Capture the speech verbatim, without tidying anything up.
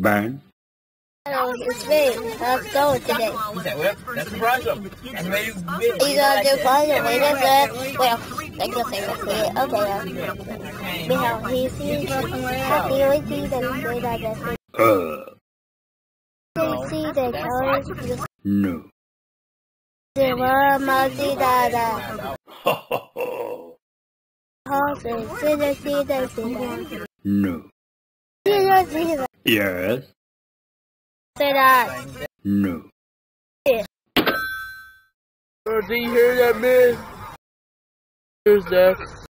Burn. Hello, it's me. Let's go today. Well, that's the problem. And maybe You gonna do fun? Wait a sec. Well, like the thing that's it. Okay. We have he sees happy we see the way that that's Uh. we see the colors. No. The world multi data. Ho ho ho. Horses, see the see the see the. No. See the see the. Yes. Say that. No. Oh, do you hear that, man? Here's that.